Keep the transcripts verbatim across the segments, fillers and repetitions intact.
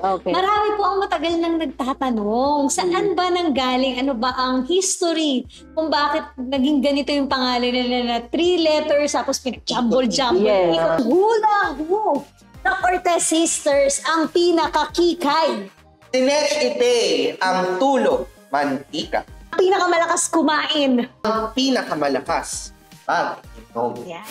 Okay. Marami po ang matagal nang nagtatanong, saan ba nanggaling, ano ba ang history, kung bakit naging ganito yung pangalan nila na three letters, tapos pinag-jumble-jumble. Yes. Hula who na Cortez sisters ang pinakakikay. Si Nesh Ite, ang tulog, mantika. Ang pinakamalakas kumain. Ang pinakamalakas, pag-inom. Yeah.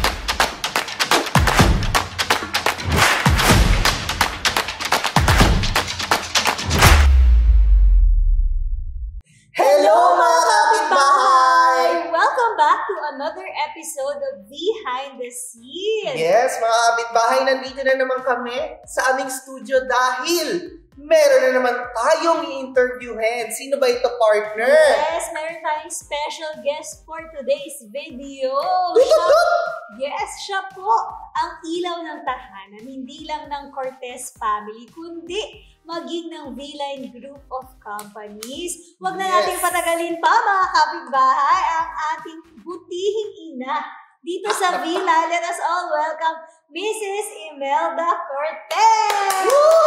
Hello mga kapitbahay! Welcome back to another episode of Behind the Scenes. Yes, mga kapitbahay, nandito na naman kami sa aming studio dahil meron na naman tayong i-interviewin. Sino ba ito, partner? Yes, meron tayong special guest for today's video. Siya, yes, siya po ang ilaw ng tahanan, hindi lang ng Cortez family, kundi maging ng V-Line Group of Companies. Huwag na nating Yes. patagalin pa, mga kapitbahay, ang ating butihing ina dito sa V-Line. Let us all welcome Missus Imelda Cortez!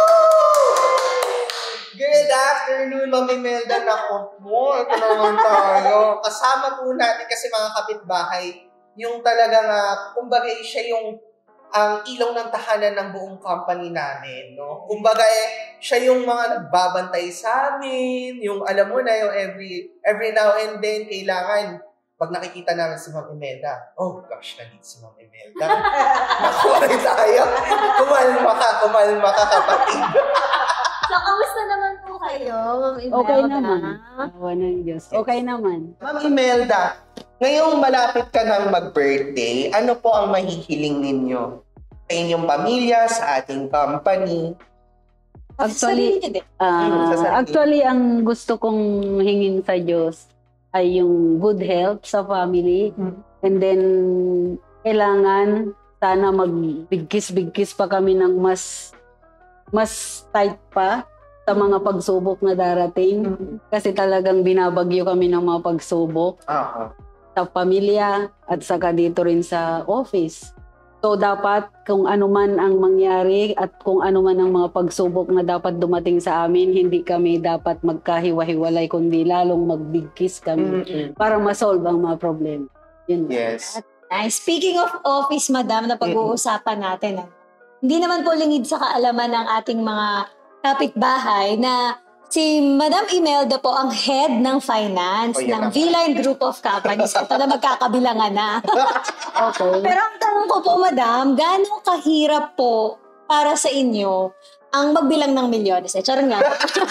Good afternoon, Ma'am Imelda. Naku po, ito naman tayo. Kasama po natin kasi mga kapitbahay, yung talagang, uh, kumbaga siya yung ang ilaw ng tahanan ng buong company namin, no? Kumbaga eh, siya yung mga nagbabantay sa amin, yung alam mo na, yung every every now and then, kailangan, pag nakikita namin si Ma'am Imelda, oh gosh, nandito si Ma'am Imelda. Nakuha rin tayo. Kumalma ka, kumalma ka, kapatid. So, kamusta naman po kayo, Ma'am Imelda? Okay naman. Awa ng Diyos. Okay naman. Ma'am Imelda, ngayong malapit ka ng mag-birthday, ano po ang mahihiling ninyo? Sa inyong pamilya, sa ating company? Actually, uh, ah, Sa sarili. actually, ang gusto kong hingin sa Diyos ay yung good health sa family. And then, kailangan sana magbigkis-bigkis pa kami ng mas mas tight pa sa mga pagsubok na darating. Kasi talagang binabagyo kami ng mga pagsubok Oo. sa pamilya at saka dito rin sa office. So dapat kung ano man ang mangyari at kung ano man ang mga pagsubok na dapat dumating sa amin, hindi kami dapat magkahiwa-hiwalay kundi lalong magbigkis kami Mm-mm. para ma-solve ang mga problem. Yun. Yes. Nice. Speaking of office, madam, na pag-uusapan natin, ah, hindi naman po lingid sa kaalaman ng ating mga kapitbahay na si Madam Imelda po ang head ng finance Oh, yan ng naman. V-Line Group of Companies. Ito na magkakabilangan na. Okay. Pero ang tanong ko po, madam, gaano kahirap po para sa inyo ang magbilang ng milyones? Eh, charot nga.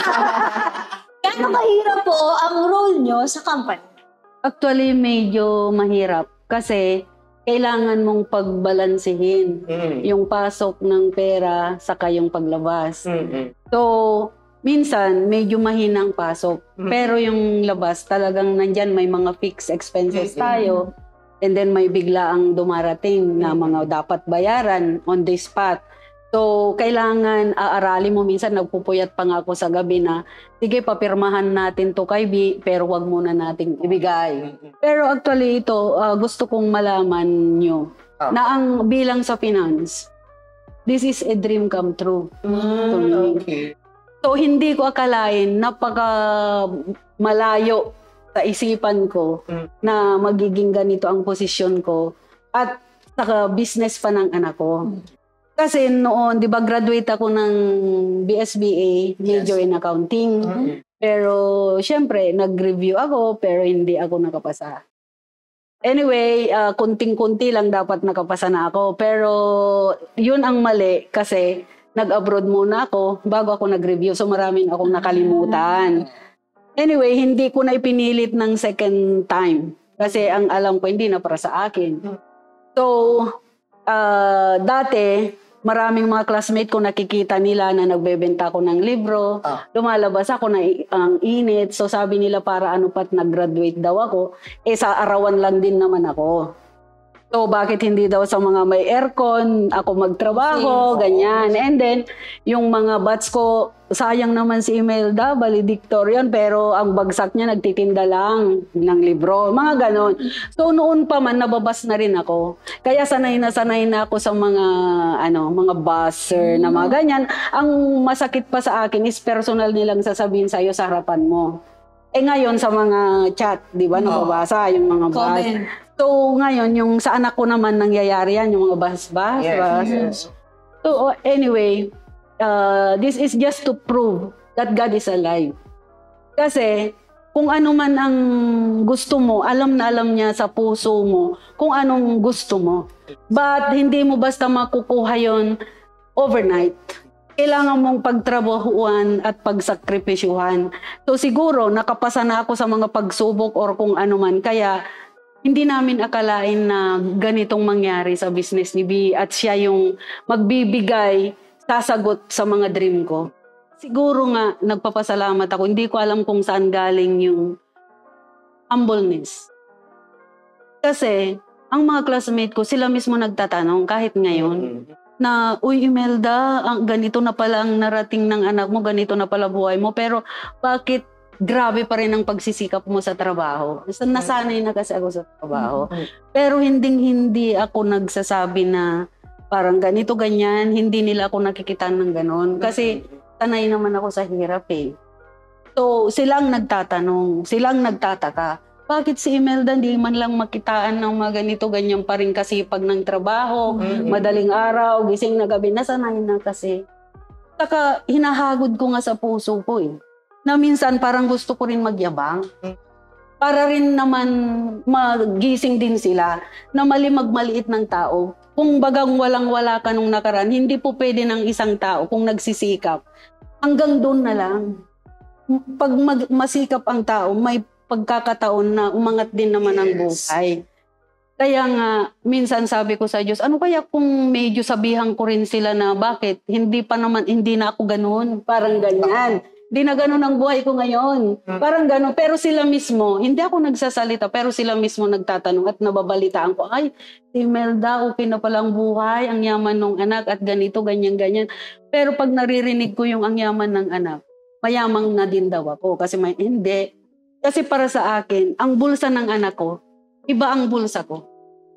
Gaano kahirap po ang role nyo sa company? Actually, medyo mahirap kasi kailangan mong pagbalansehin Mm. yung pasok ng pera saka yung paglabas. Mm-mm. So, minsan medyo mahinang pasok. Mhm. Pero yung labas talagang nandyan may mga fixed expenses Mhm. tayo. And then may bigla ang dumarating na mga dapat bayaran on the spot. So, kailangan aaralin mo. Minsan nagpupuyat pa nga ako sa gabi na, sige, papirmahan natin to kay B, pero wag muna nating ibigay. Pero actually ito, ah, gusto kong malaman nyo Ah. na ang bilang sa finance, this is a dream come true. Mm, okay. So, hindi ko akalain, napaka malayo sa isipan ko Mm. na magiging ganito ang posisyon ko at saka business pa ng anak ko. Kasi noon, di ba, graduate ako ng B S B A, major Yes. in accounting. Mm-mm. Pero, syempre, nag-review ako, pero hindi ako nakapasa. Anyway, ah, kunting-kunti lang dapat nakapasa na ako. Pero, yun ang mali kasi nag-abroad muna ako bago ako nag-review. So, maraming akong nakalimutan. Anyway, hindi ko na ipinilit ng second time. Kasi ang alam ko, hindi na para sa akin. So, ah, dati, maraming mga classmate ko nakikita nila na nagbebenta ko ng libro. Ah. Lumalabas ako na i- ang init. So sabi nila para ano pat nag-graduate daw ako. Eh sa arawan lang din naman ako. So So, bakit hindi daw sa mga may aircon ako magtrabaho, ganyan. And then, yung mga bats ko, sayang naman si Imelda, valedictorian, pero ang bagsak niya nagtitinda lang ng libro. Mga ganon. So, noon pa man, nababas na rin ako. Kaya sanay na sanay na ako sa mga, ano, mga buzzer na mga ganyan. Ang masakit pa sa akin is personal nilang sasabihin sa'yo sa harapan mo. Eh ngayon sa mga chat, di ba, nababasa yung mga buzz. So, ngayon, yung sa anak ko naman nangyayari yan, yung mga bas-bas. Yes, bas. yes. So, uh, anyway, uh, this is just to prove that God is alive. Kasi, kung ano man ang gusto mo, alam na alam niya sa puso mo kung anong gusto mo. But, hindi mo basta makukuha yon overnight. Kailangan mong pagtrabahuan at pagsakripisyuhan. So, siguro, nakapasa na ako sa mga pagsubok or kung ano man. Kaya, hindi namin akalain na ganitong mangyari sa business ni B at siya yung magbibigay, sasagot sa mga dream ko. Siguro nga, nagpapasalamat ako. Hindi ko alam kung saan galing yung humbleness. Kasi, ang mga classmate ko, sila mismo nagtatanong kahit ngayon, na, uy Imelda, ang, ganito na pala ang narating ng anak mo, ganito na pala buhay mo, pero bakit grabe pa rin ang pagsisikap mo sa trabaho? Nasanay na kasi ako sa trabaho. Pero hinding-hindi ako nagsasabi na parang ganito, ganyan. Hindi nila ako nakikita ng ganon. Kasi sanay naman ako sa hirap eh. So, silang nagtatanong, silang nagtataka. Bakit si Imelda hindi man lang makitaan ng mga ganito, ganyan pa rin kasipag ng trabaho, mm-hmm. madaling araw, gising na gabi, nasanay na kasi. Saka hinahagod ko nga sa puso ko eh. Na minsan parang gusto ko rin magyabang. Para rin naman magising din sila na malimag-maliit ng tao. Kung bagang walang-wala ka nung nakaraan, hindi po pwede ng isang tao kung nagsisikap. Hanggang doon na lang. Pag mag- masikap ang tao, may pagkakataon na umangat din naman ang buhay. Kaya nga, minsan sabi ko sa Diyos, ano kaya kung medyo sabihan ko rin sila na bakit? Hindi pa naman, hindi na ako ganoon. Parang ganyan. Hindi na gano'n ang buhay ko ngayon. Parang gano'n. Pero sila mismo, hindi ako nagsasalita, pero sila mismo nagtatanong at nababalitaan ko, ay, si Imelda, okay na palang buhay, ang yaman ng anak at ganito, ganyan, ganyan. Pero pag naririnig ko yung ang yaman ng anak, mayamang na din daw ako. Kasi may, hindi. Kasi para sa akin, ang bulsa ng anak ko, iba ang bulsa ko.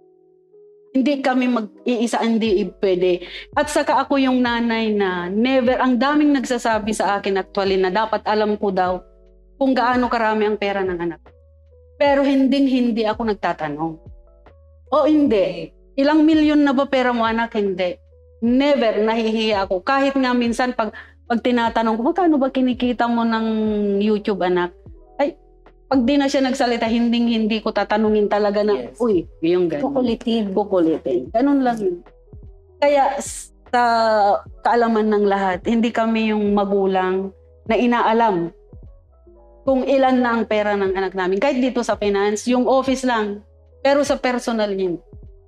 Hindi kami mag-iisa, hindi pwede. At saka ako yung nanay na never, ang daming nagsasabi sa akin actually na dapat alam ko daw kung gaano karami ang pera ng anak. Pero hindi-hindi ako nagtatanong. O hindi. Ilang milyon na ba pera mo anak? Hindi. Never, nahihiya ako. Kahit nga minsan pag, pag tinatanong ko, magkano ba kinikita mo ng YouTube anak? Ay, pag di na siya nagsalita, hindi-hindi ko tatanungin talaga na, yes. Uy, yung ganun. Kukulitin. Kukulitin. Ganun lang yun. Kaya sa kaalaman ng lahat, hindi kami yung magulang na inaalam kung ilan na ang pera ng anak namin. Kahit dito sa finance, yung office lang. Pero sa personal yun.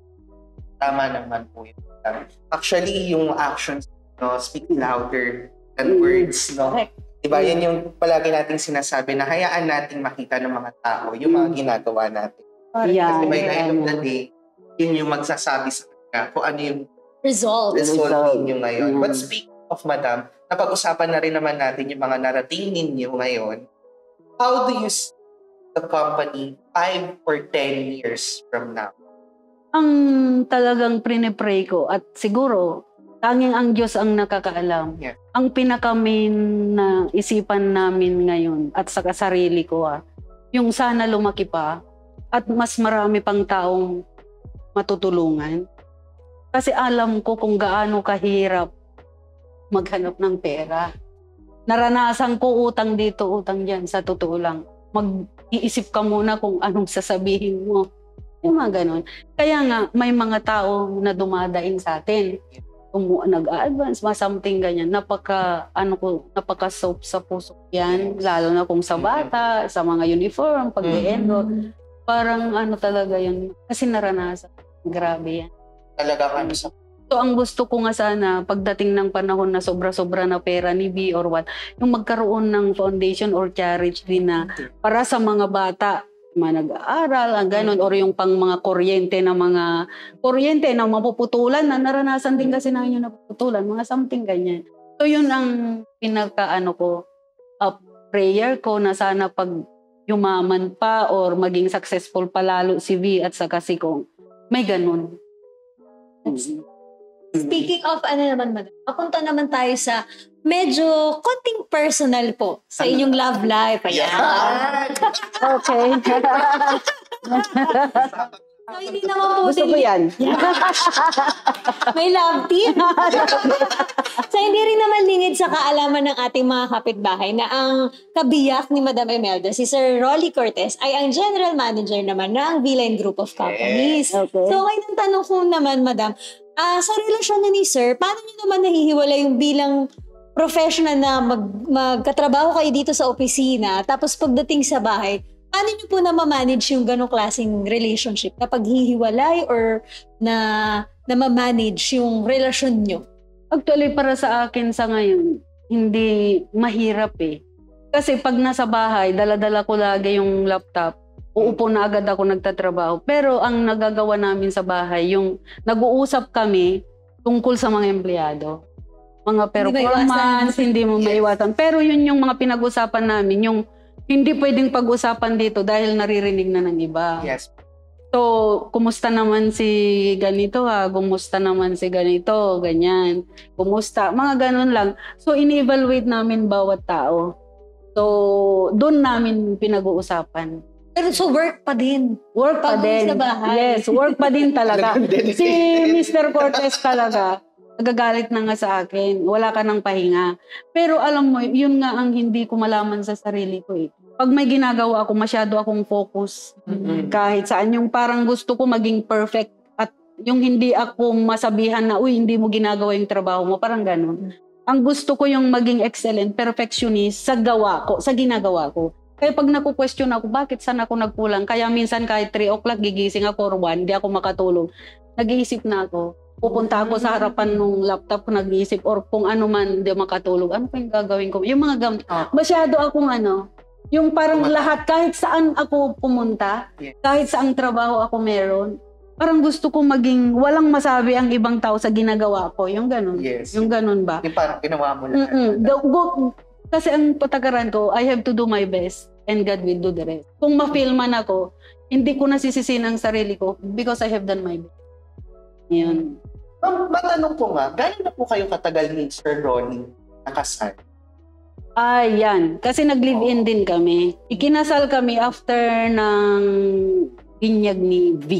Tama naman po yun. Actually, yung actions no, speak louder than words. No? Correct. Diba, yan yung palagi nating sinasabi na hayaan nating makita ng mga tao yung mga ginagawa natin. Yeah, Kasi by the yeah. end of the day, yun yung magsasabi sa kanya kung ano yung result, result Result. ninyo ngayon. Yeah. But speaking of madam, napag-usapan na rin naman natin yung mga narating ninyo ngayon. How do you see the company five or ten years from now? Ang talagang prinipray ko at siguro tanging ang Diyos ang nakakaalam. Yeah. Ang pinaka-main na isipan namin ngayon at sa sarili ko, ah, yung sana lumaki pa at mas marami pang taong matutulungan. Kasi alam ko kung gaano kahirap maghanap ng pera. Naranasan ko utang dito, utang dyan, sa totoo lang. Mag-iisip ka muna kung anong sasabihin mo. Yung mga ganon. Kaya nga, may mga tao na dumadaing sa atin. Kung nag-a-advance, mga something ganyan, napaka, ano ko, napaka-soap sa puso yan, lalo na kung sa bata, sa mga uniform, pag-enroll, mm-hmm. parang ano talaga yun, kasi naranasan, grabe yan. Talaga ano sa... So, ang gusto ko nga sana, pagdating ng panahon na sobra-sobra na pera ni B or what, yung magkaroon ng foundation or charity na para sa mga bata, mga nag-aaral, ang ganun, or yung pang mga kuryente na mga, kuryente na mapuputulan, na naranasan din kasi namin yung napuputulan, mga something ganyan. So yun ang pinaka-ano ko, uh, prayer ko na sana pag yumaman pa or maging successful pa lalo si V at saka si Kong, may ganun. Speaking of ano naman, madam, papunta naman tayo sa medyo konting personal po sa inyong love life. Ayan. Okay. So, hindi naman po Gusto ko yan. may love team. So, hindi rin naman lingid sa kaalaman ng ating mga kapitbahay na ang kabiyak ni Madam Imelda, si Sir Rolly Cortez, ay ang General Manager naman ng V-Line Group of Companies. Okay. So, kayo ng tanong ko naman, Madam, uh, sa relasyon na ni Sir, paano niyo naman nahihiwala yung bilang professional na mag, magkatrabaho kayo dito sa opisina, tapos pagdating sa bahay, paano niyo po na ma-manage yung ganong klaseng relationship kapag hihiwalay or na, na ma-manage yung relasyon niyo? Actually, para sa akin sa ngayon, hindi mahirap eh. Kasi pag nasa bahay, dala-dala ko lagi yung laptop, uupo na agad ako nagtatrabaho. Pero ang nagagawa namin sa bahay, yung nag-uusap kami tungkol sa mga empleyado. Mga performance, hindi mo maiwasan. Pero yun yung mga pinag-usapan namin, yung hindi pwedeng pag-usapan dito dahil naririnig na ng iba. Yes. So, kumusta naman si ganito ha? Kumusta naman si ganito? Ganyan. Kumusta? Mga ganun lang. So, ini-evaluate namin bawat tao. So, doon namin pinag-uusapan. Pero so work pa din. Work pa Pag din. sa bahay. Yes, work pa din talaga. Si Mister Cortez talaga, nagagalit na nga sa akin. Wala ka ng pahinga. Pero alam mo, yun nga ang hindi ko malaman sa sarili ko eh. Pag may ginagawa ako, masyado akong focus. Mm-hmm. Kahit saan. Yung parang gusto ko maging perfect. At yung hindi ako masabihan na, uy, hindi mo ginagawa yung trabaho mo. Parang ganun. Ang gusto ko yung maging excellent, perfectionist sa gawa ko, sa ginagawa ko. Kaya pag naku-question ako, bakit saan ako nagkulang? Kaya minsan kahit three o'clock gigising ako or one, hindi ako makatulog. Nag-iisip na ako. Pupunta ako sa harapan ng laptop ko, nag-iisip, or kung ano man, hindi makatulog. Ano pa yung gagawin ko? Yung mga gam- Oh. Masyado akong ano, yung parang lahat, kahit saan ako pumunta, Yeah. kahit saang trabaho ako meron, parang gusto ko maging walang masabi ang ibang tao sa ginagawa ko. Yung ganun. Yes. Yung ganun ba? Yung parang ginawa mo lang. Mm-mm. Go- go- kasi ang patakaran ko, I have to do my best and God will do the rest. Kung ma-fail man ako, hindi ko nasisisihin ang sarili ko because I have done my best. Yun. Ma'am, matanong ko nga, gano'n na po kayo katagal ni Sir Ronnie nakasal? Ay, yan. Kasi nag-live-in din kami. Ikinasal kami after ng binyag ni V.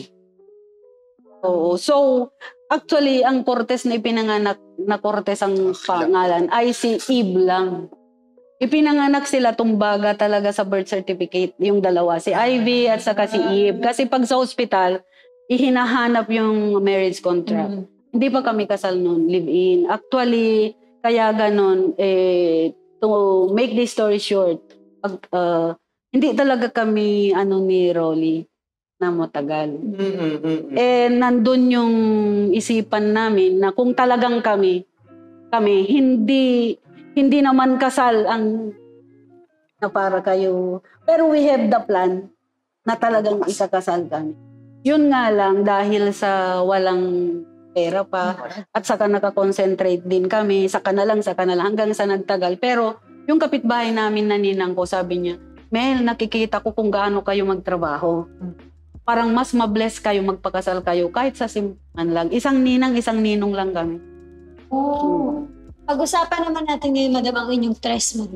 Oo. So, actually, ang Cortez na ipinanganak na Cortez ang pangalan ay si Eve lang. Ipinanganak sila tumbaga talaga sa birth certificate, yung dalawa, si Ivy at saka si Eve. Kasi pag sa hospital, ihinahanap yung marriage contract. Mm-hmm. Hindi pa kami kasal noon, live-in. Actually, kaya ganon, eh, to make this story short, pag, uh, hindi talaga kami ano ni Rolly na matagal. Mm-mm-mm. Eh, nandun yung isipan namin na kung talagang kami, kami, hindi, hindi naman kasal ang na para kayo. Pero we have the plan na talagang ikakasal kami. Yun nga lang, dahil sa walang pera pa, at saka nakakonsentrate din kami, saka na lang, saka na lang, hanggang sa nagtagal. Pero yung kapitbahay namin na ninang ko, sabi niya, Mel, nakikita ko kung gaano kayo magtrabaho. Parang mas mabless kayo, magpakasal kayo, kahit sa simpan lang. Isang ninang, isang ninong lang kami. Oh. Pag-usapan naman natin ngayon, Madam, ang inyong tres mo.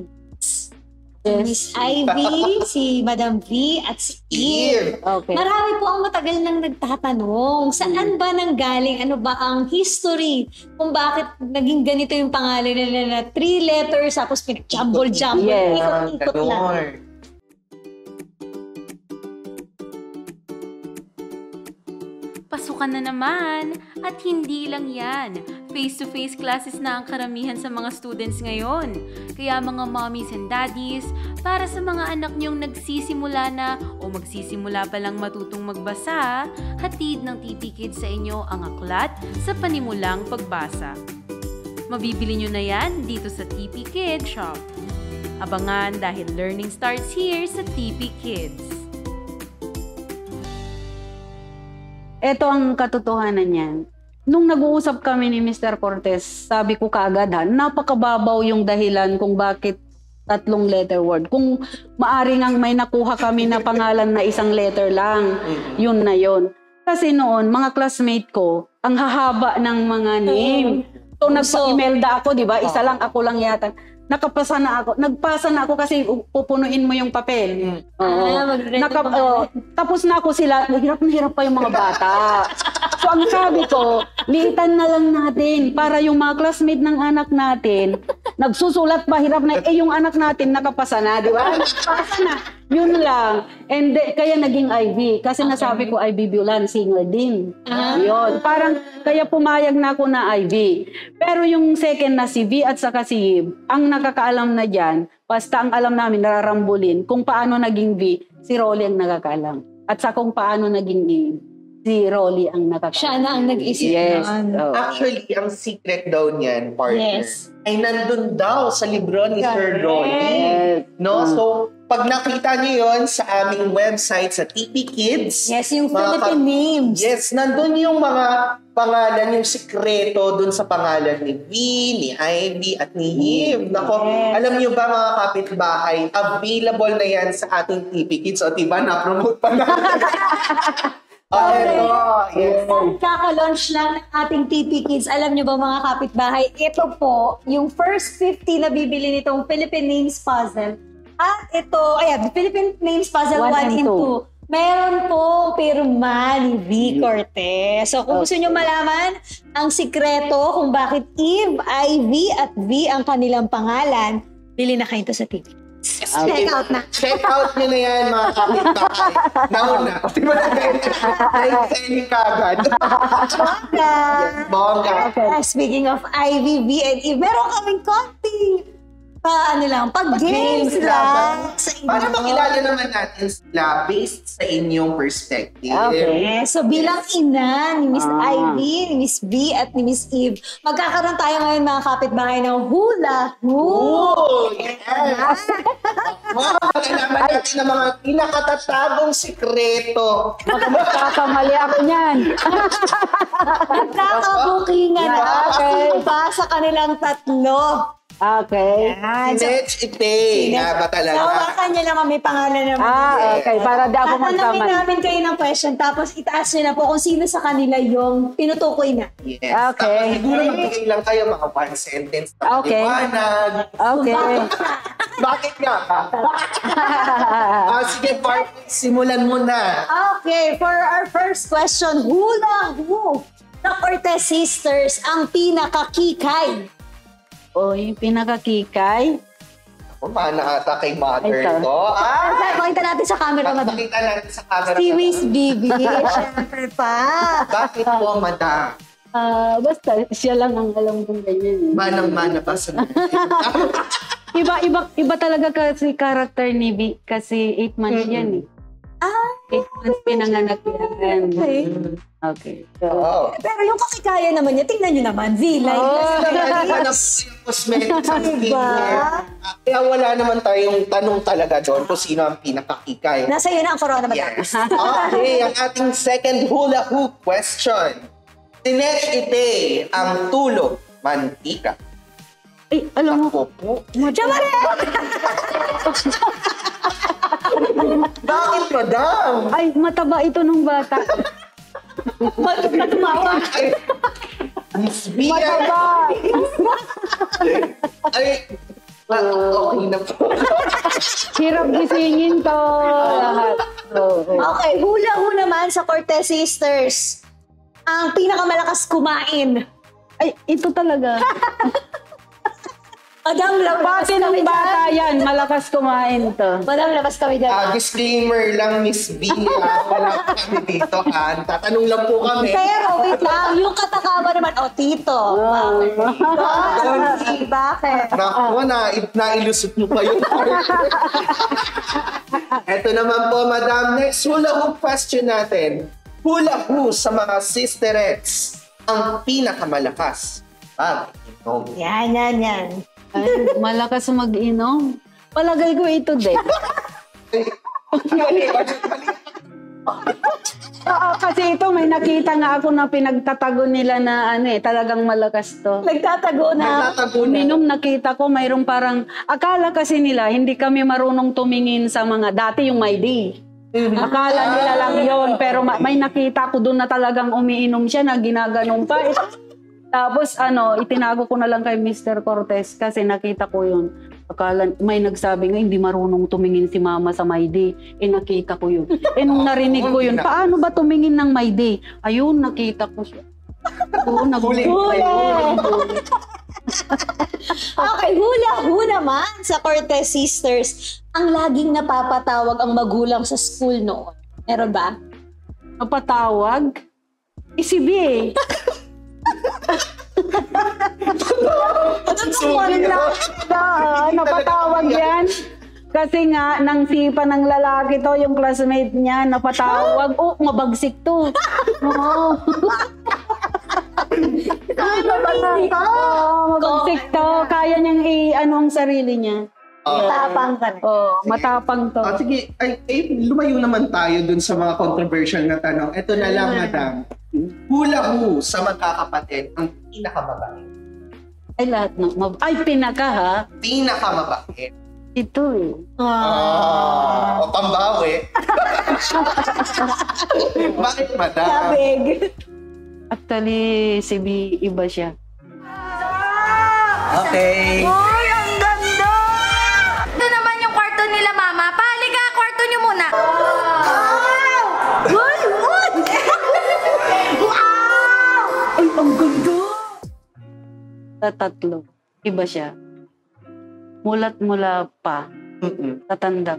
Miss Ivy, si Madam V, at si Eve. Okay. Marami po ang matagal nang nagtatanong, saan ba nanggaling, ano ba ang history, kung bakit naging ganito yung pangalan nila na three letters, tapos pinag-jumble-jumble, Yes. ikot-ikot lang. Pasukan na naman! At hindi lang yan. Face-to-face classes na ang karamihan sa mga students ngayon. Kaya mga mommies and daddies, para sa mga anak niyong nagsisimula na o magsisimula pa lang matutong magbasa, hatid ng T P Kids sa inyo ang aklat sa panimulang pagbasa. Mabibili nyo na yan dito sa T P Kids Shop. Abangan dahil learning starts here sa T P Kids. Ito ang katotohanan niyan. Nung nag-uusap kami ni Mister Cortez, sabi ko kaagad ha, napakababaw yung dahilan kung bakit tatlong letter word. Kung maaring ang may nakuha kami na pangalan na isang letter lang, yun na yun. Kasi noon, mga classmate ko, ang hahaba ng mga name. So, nagpa-Imelda ako, di ba? Isa lang, ako lang yata. Nakapasa na ako. Nagpasa na ako kasi pupunuin mo yung papel. Oo. Ah, Naka, oh, tapos na ako sila. Hirap na hirap pa yung mga bata. So, ang sabi ko, liitan na lang natin para yung mga classmate ng anak natin, nagsusulat pa, hirap na, eh yung anak natin nakapasa na, di ba? Nakapasa na. Yun lang. And de, kaya naging I V. Kasi okay. nasabi ko, I V Bulan, singer din. Ah. Yun. Parang, kaya pumayag na ako na I V. Pero yung second na si V at saka si Yib, ang nakakaalam na dyan, basta ang alam namin, nararambulin, kung paano naging V, si Rolly ang nakakaalam. At sa kung paano naging Yib, si Rolly ang nakakaalam. Siya na ang nag-isip yes. na. Oh. Actually, ang secret daw niyan, partner, Yes. ay nandun daw sa libro ni Sir Rolly. Yes. No? Mm. So, pag nakita niyo yon sa aming website sa T P Kids, Yes, yung mga Philippine ka- names. yes, nandun yung mga pangalan, yung sikreto dun sa pangalan ni V, ni Ivy, at ni Yib. Nako, Yes. alam niyo ba mga kapitbahay, available na yan sa ating T P Kids. O, diba, na-promote pa natin. Oh, ito. Yes. Kaka-launch lang ng ating T P Kids. Alam niyo ba mga kapitbahay, ito po, yung first fifty na bibili nitong Philippine Names Puzzle. At ito, ayan, Philippine Names Puzzle One one and and two. two. Meron po pirma ni V. Cortez. So kung gusto niyo malaman ang sikreto kung bakit Eve, Ivy at V ang kanilang pangalan, bili na kayo ito sa T V. Check out na. Check out nyo na yan, mga kapitbahay. Nauna. Di ba na kayo? Nag-sending ka agad. Bongga! Yes, bongga. Ah, speaking of Ivy, V, and Eve, meron kaming konti. Pa, ano lang, pag-games lang sa inyo. Para makilala naman natin sila based sa inyong perspective. Okay. So bilang ina ni Miss Ah. Ivy, ni Miss V, at ni Miss Eve, magkakaroon tayo ngayon mga kapitbahay ng hula hoop. Oh, yes! Wow, malalaman natin ang mga pinakatatagong sikreto. Magkakamali ako niyan. Nagkakabukingan na Okay. kasi ba sa kanilang tatlo. Okay. Yan. So, Sinech Ite, nga ba talaga? Hawakan niyo lang may pangalan naman. Ah, okay. Para di ako Tatanungin magkamali. namin kayo ng question, tapos itaas niyo na po kung sino sa kanila yung tinutukoy na. Yes. Okay. Tapos siguro magbigay lang kayo mga one sentence na Okay. liwanag. Okay. Bakit nga ba? Ah, sige, Bart, simulan mo na. Okay, for our first question, hula hoop sa Cortez Sisters ang pinakakikay. O, yung pinakakikay. Kung mana ata kay mother Ito. to. Ah! Kasi pakita natin sa camera, madam. Pakita natin sa camera. Si Miss Bibi, syempre pa. Bakit po, madam? Ah, basta, siya lang ang alam kong ganyan. eh. Manang-mana ba sa Iba, iba, iba talaga kasi character ni V. Kasi eight months Mm-mm. yan eh. Ah, Eight months pinanganak yan. okay. Okay. So, Oo. Pero yung kakikaya naman niya, tingnan niyo naman, V, like, Oh. Hindi pa na po yung cosmetics ang Diba? skincare. Kaya wala naman tayong tanong talaga doon kung sino ang pinakakikay. nasa iyo na ang corona, madam. Yes. Okay, ang ating second hula hoop question. Sinech Ite, ang tulog, mantika. eh, alam mo, Ako po. Jamare! Bakit, madam? ay, mataba ito nung bata. Matumawa. Ay, Miss Bia. Mataba! Ay, ah, okay na po. Hirap gisingin to. Lahat. So, okay. Okay, hula ho naman sa Cortez Sisters. Ang pinakamalakas kumain. Ay, ito talaga. Madam, labas Pati kami ng bata dyan. yan, malakas kumain to. Madam, labas kami dyan. Ah, disclaimer lang, Miss B. ah, wala po kami dito, ha? Tatanong lang po kami. Pero wait lang, yung katakama naman, oh, tito. Bakit? Bakit? Bakit? Naku, na, nailusot mo pa yun. Eto naman po, madam. Next hula hoop question natin. Hula hoop sa mga sisterettes ang pinakamalakas. Pag inom. Yan, yan, yan. Ay, malakas mag-inom. Palagay ko ito din. Ay, mali, mali, mali. Oo, kasi ito may nakita nga ako na pinagtatago nila na ano eh, talagang malakas to. Nagtatago na. Nagtatago na. Uminom nakita ko mayroong parang, akala kasi nila hindi kami marunong tumingin sa mga, dati yung My Day. Akala nila lang yon, pero ma- may nakita ko doon na talagang umiinom siya na ginaganon pa. It- Tapos ano, itinago ko na lang kay mister Cortez kasi nakita ko yun. Akala, may nagsabi nga, hindi marunong tumingin si mama sa My Day. Eh, nakita ko yun. Eh, nung narinig ko yun, paano ba tumingin ng My Day? Ayun, nakita ko siya. Oo, Huli. nag-huli. Okay, hula-hu naman sa Cortez Sisters. Ang laging napapatawag ang magulang sa school noon. Meron ba? Napatawag? Eh, si B eh. Sulit na, na, napatawag yan. Kasi nga, nang sipa ng lalaki to, yung classmate niya, napatawag. Oh, mabagsik to. Oo. Oh, mabagsik to. Kaya niyang i-ano ang sarili niya. Matapang ka rin. Oh, matapang to. Ah, sige, ay, ay, lumayo naman tayo dun sa mga controversial na tanong. Ito na lang, madam. Hula-hu sa magkakapatid ang pinakamabait. Ay, lahat ng... mab- Ay, pinaka ha? Pinakamabait. Ito eh. Ah, o pambawi. Bakit, madam? Kabig. Actually, si B, iba siya. Okay. Ay, ang ganda! Ito naman yung kwarto nila, Mama. Palika, kwarto niyo muna. Good, good! Ay, ang ganda! Sa tatlo, iba siya. Mulat mula pa, Mm-mm. tatanda.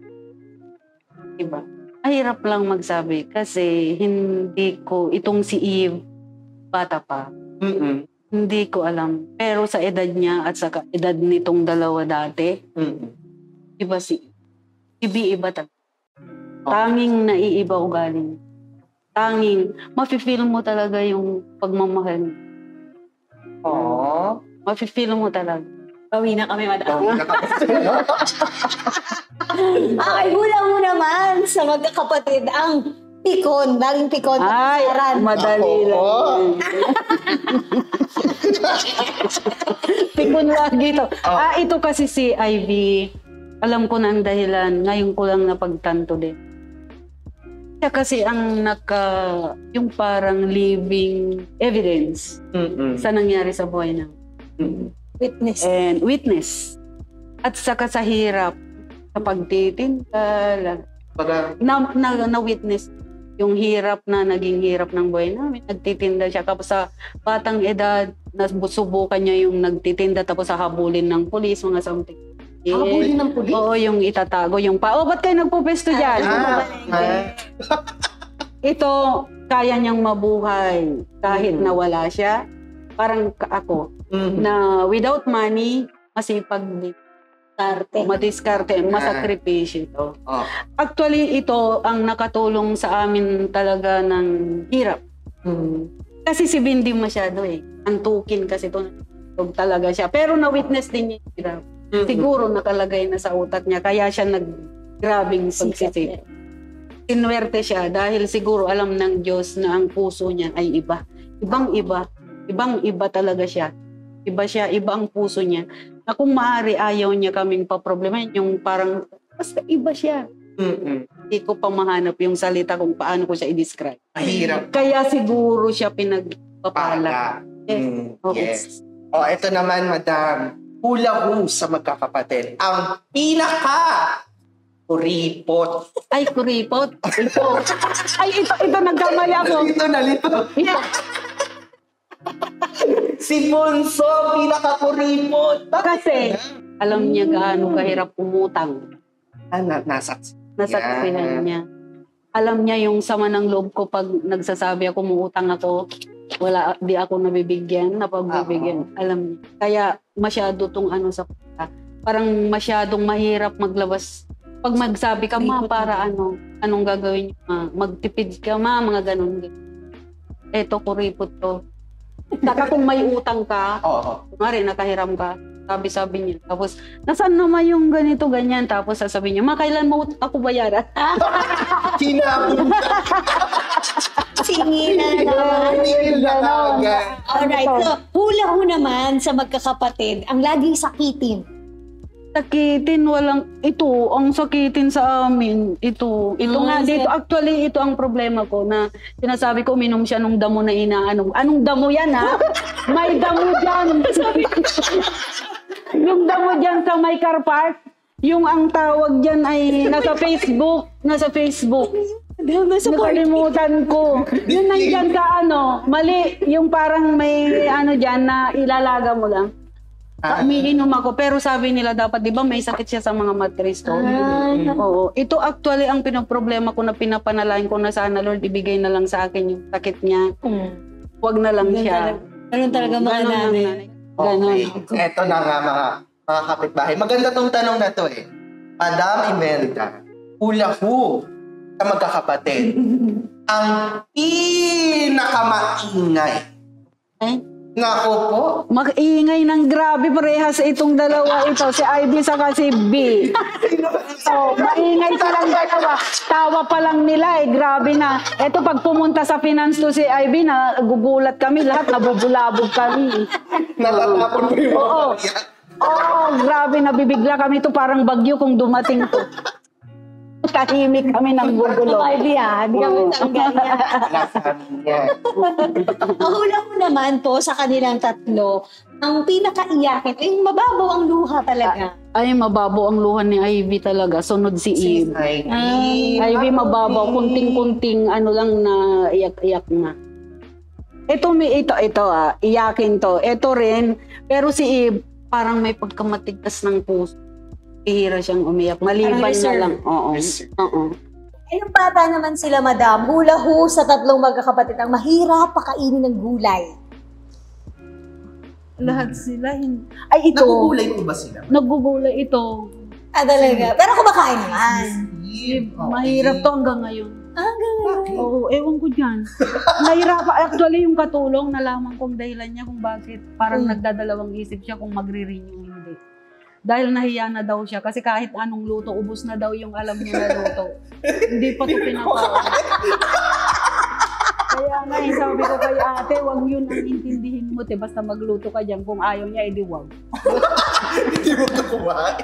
Iba. Ay, hirap lang magsabi kasi hindi ko, itong si Eve, bata pa, Mm-mm. hindi ko alam. Pero sa edad niya at sa ka- edad nitong dalawa dati, Mm-mm. iba si Ibi iba talaga. Tanging naiiba ugali niya. Tanging, mafe-feel mo talaga yung pagmamahal niya. Aww. Mafe-feel mo talaga. Bawi na kami, madam. Bawi na kami. Okay, hula-hu naman sa magkakapatid ang pikon. Daling pikon. Ay, Saran. madali Ako. lang. Pikon lagi to. Ah, ito kasi si Ivy. Alam ko na ang dahilan. Ngayon ko lang napagtanto din. Siya kasi ang naka, yung parang living evidence Mm-mm. sa nangyari sa buhay na. Mm-mm. Witness. And witness. At saka sa hirap, sa pagtitinda, la- Para, na, na, na witness yung hirap na naging hirap ng buhay namin. Nagtitinda siya. Tapos sa batang edad, nasubukan niya yung nagtitinda tapos sa habulin ng pulis, mga something. Eh, habulin ng pulis? Oo, yung itatago, yung pa. Oh, ba't kayo nagpupesto dyan? Ah, ah. Ito, kaya niyang mabuhay kahit na wala siya. Parang ka- ako, Mhm. na without money, masipag din. Tarte. Madiskarte, masakripisyo ito. Oh. Actually, ito ang nakatulong sa amin talaga ng hirap. Mm. Kasi si Bindi masyado eh. Antukin kasi ito talaga siya. Pero na-witness din niya yung hirap. Mhm. Siguro nakalagay na sa utak niya. Kaya siya nag-grabing pagsisik. Inwerte siya dahil siguro alam ng Diyos na ang puso niya ay iba. Ibang iba. Ibang iba talaga siya. Iba siya, iba ang puso niya. Na kung maaari ayaw niya kaming paproblemahin, yung parang, basta iba siya. Mm-mm. Hindi ko pa mahanap yung salita kung paano ko siya i-describe. Mahirap. Kaya siguro siya pinagpapala. Pala. Yes. Mm, Oo. yes. O, ito naman, madam. Hula-hu sa magkakapatid. Ang pinaka kuripot. Ay, kuripot. Ito. Ay, ito, ito, nagkamali ako. Ito na, lito. Ito. Si Bunso, pinaka-kuripot. Kasi, alam niya gaano kahirap umutang. Ah, na, nasaksi. Nasaksihan niya. Alam niya yung sama ng loob ko pag nagsasabi ako, muutang ako, wala, di ako nabibigyan, napagbibigyan. Alam niya. Kaya masyado tong ano sa kuta. Parang masyadong mahirap maglabas. Pag magsabi ka, ma, para ano, anong gagawin niyo, ma? Magtipid ka, ma, mga ganun. Eto, kuripot to. Saka kung may utang ka, Oo. kumari nakahiram ka, Sabi-sabi niya. Tapos, nasaan naman yung ganito, ganyan? Tapos sasabihin niya, ma, kailan mo ako bayaran? Hinabong ka. Singil na naman. Hinigil na kagad. Alright, so hula ho naman sa magkakapatid, ang laging sakitin. Sakitin, walang, ito, ang sakitin sa amin, ito, ito Mm, nga, sir. dito, actually, ito ang problema ko, na sinasabi ko, uminom siya nung damo na inaano. Anong damo yan, ha? May damo dyan. Yung damo dyan sa may car park, yung ang tawag dyan ay nasa Facebook, nasa Facebook. Nakalimutan ko. Yun nandyan sa ano, mali, yung parang may ano dyan na ilalaga mo lang. Ah. Umiinom ako, pero sabi nila dapat, di ba may sakit siya sa mga mattress to? Oo. Ito actually ang pinoproblema ko na pinapanalain ko na sana, Lord, ibigay na lang sa akin yung sakit niya. Huwag na lang siya. Ganun talaga mga Ganon ang nanay. nanay. Ganon. Okay. Eto na nga mga, mga kapitbahay. Maganda tong tanong na to eh. Madam Imelda, hula ho sa magkakapatid ang pinakamaingay. Eh? Nako po. Mag-iingay ng grabe parehas itong dalawa ito, si Ivy saka si B. So, maingay silang dalawa. Tawa pa lang nila eh, grabe na. Ito pag pumunta sa finance to si Ivy, na gugulat kami, lahat nabubulabog kami. Natatapon mo yung mga Oo. yan. Oo, grabe, nabibigla kami to, parang bagyo kung dumating to. Tahimik kami ng gugulo. Ivy ah, di kami tanggal niya. Wala sa amin yan. Ang hula mo naman po sa kanilang tatlo, ang pinakaiyakin, yung mababaw ang luha talaga. Ay, mababaw ang luhan ni Ivy talaga. Sunod si Eve. Ivy. Ivy mababaw, kunting-kunting ano lang na iyak-iyak na. Ito, may, ito, ito ah, iyakin to. Ito rin, pero si Eve, parang may pagkamatigas ng puso. Hihira siyang umiyak. Malibay Parang na reserve. lang. Oo. Reserve. Oo. Eh, yung bata naman sila, madam, hula ho sa tatlong magkakapatid, ang mahirap pakainin ng gulay. Lahat sila. Hin- Ay, ito. Nagugulay po ba sila? Nagugulay ito. Ah, talaga. Pero kumakain naman. Eve, okay. Mahirap to hanggang ngayon. Ah, ganun. Oo, ewan ko dyan. Nahirapan. Actually, yung katulong, nalaman kong dahilan niya kung bakit parang Mm. nagdadalawang isip siya kung magre-renew hindi. Dahil nahiya na daw siya. Kasi kahit anong luto, ubos na daw yung alam niya na luto. Hindi pa ito pinakaon. Kaya nga, eh, sabi ko kay ate, wag yun ang intindihin mo. Te, basta magluto ka dyan. Kung ayaw niya, edi wag. Hindi mo ito kumain.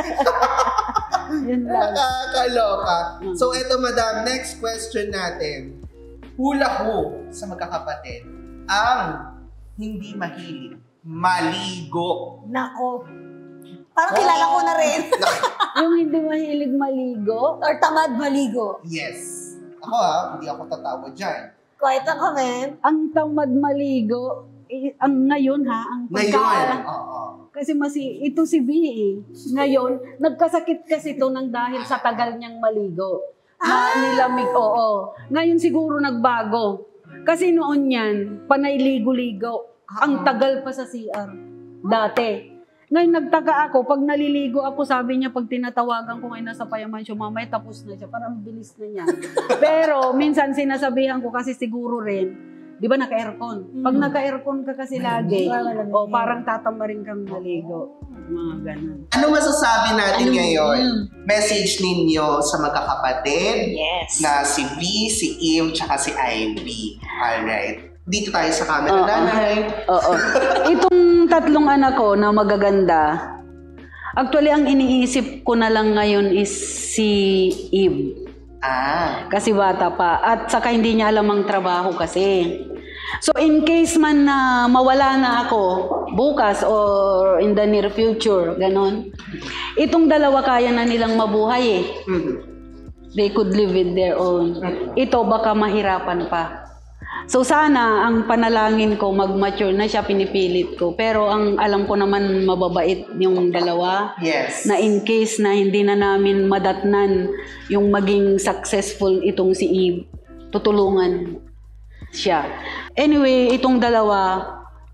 Yun lang. Nakakaloka. So, eto madam, next question natin. Hula ho sa magkakapatid ang hindi mahilig maligo. Nako. Parang kilala ko na rin. Yung hindi mahilig maligo, Or tamad maligo. Yes. Ako ha, hindi ako tatawa dyan. Quite a comment. ang tamad maligo, eh, ang ngayon ha, ang Ngayon. pagka... Oo. Kasi masi, ito si B eh. Ngayon, nagkasakit kasi ito ng dahil sa tagal niyang maligo. Na nilamig, oo. Ngayon siguro nagbago. Kasi noon yan, panay ligo-ligo. Ang tagal pa sa C R. Dati. Ngayon nagtaka ako, pag naliligo ako, sabi niya, pag tinatawagan ko ngayon nasa payaman siya, mamaya tapos na siya. Parang bilis na niya. Pero minsan sinasabihan ko kasi siguro rin, di ba naka-aircon? Pag naka-aircon ka kasi lagi, o parang tatamarin kang maligo. Mga ganun. Ano masasabi natin ngayon? Message ninyo sa magkakapatid Yes. na si V, si Eve, tsaka si Ivy. Alright. Dito tayo sa camera, Oo. nanay. Oo. Itong tatlong anak ko na magaganda, actually ang iniisip ko na lang ngayon is si Eve. Ah. Kasi bata pa. At saka hindi niya alam ang trabaho kasi. So in case man na mawala na ako bukas or in the near future, ganon. Itong dalawa kaya na nilang mabuhay eh. Mhm. They could live with their own. Ito baka mahirapan pa. So sana ang panalangin ko mag-mature na siya, pinipilit ko. Pero ang alam ko naman mababait yung dalawa. Yes. Na in case na hindi na namin madatnan yung maging successful itong si Eve, tutulungan siya. Anyway, itong dalawa,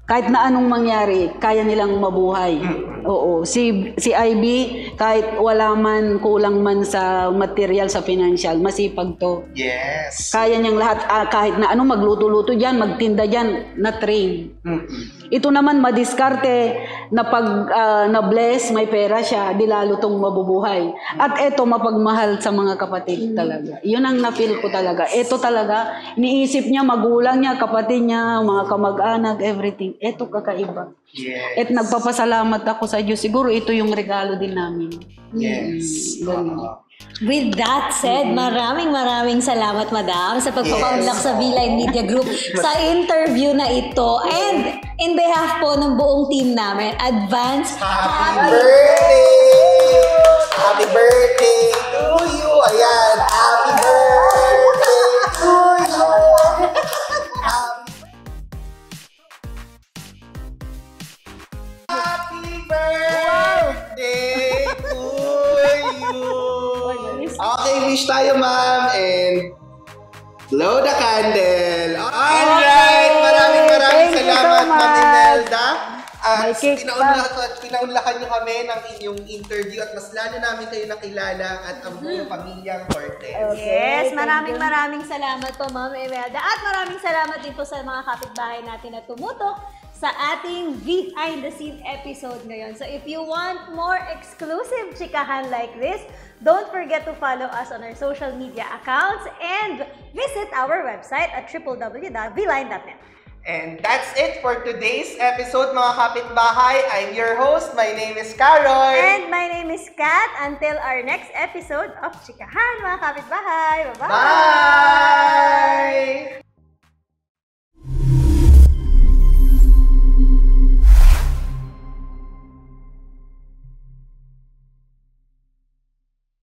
kahit na anong mangyari, kaya nilang mabuhay. Oo. Si si Ivy, kahit wala man, kulang man sa material, sa financial, masipag to. Yes. Kaya niyang lahat, ah, kahit na ano, magluto-luto dyan, magtinda dyan, na-train. Mm-mm. Ito naman, madiskarte, na pag ah, na-bless, may pera siya, di lalo tong mabubuhay. At eto, mapagmahal sa mga kapatid talaga. Yun ang na-feel ko talaga. Eto talaga, iniisip niya, magulang niya, kapatid niya, mga kamag-anak, everything. Eto kakaiba. Yes. At nagpapasalamat ako sa Diyos. Siguro ito yung regalo din namin. Yes. Ganun. Oo. With that said, maraming maraming salamat, Madam, sa pagpapaunlak Yes. sa V-Line Media Group sa interview na ito. And in behalf po ng buong team namin, advance Happy birthday! Happy birthday to you! Ayan, happy birthday to you! Happy birthday to you! Okay, wish tayo, ma'am, and blow the candle. Alright! Maraming maraming Thank you salamat, so Ma'am much. Imelda. At May cake pinaunlakan, pinaunlakan niyo kami ng inyong interview at mas lalo namin kayo nakilala at ang buong pamilyang Cortez. Yes, thank maraming you. maraming salamat po, Ma'am Imelda. At maraming salamat din po sa mga kapitbahay natin na tumutok sa ating behind the scene episode ngayon. So if you want more exclusive chikahan like this, don't forget to follow us on our social media accounts and visit our website at w w w dot v line dot net. And that's it for today's episode, mga kapitbahay. I'm your host. My name is Caroy. And my name is Kat. Until our next episode of Chikahan, mga kapitbahay. Bye-bye! Bye!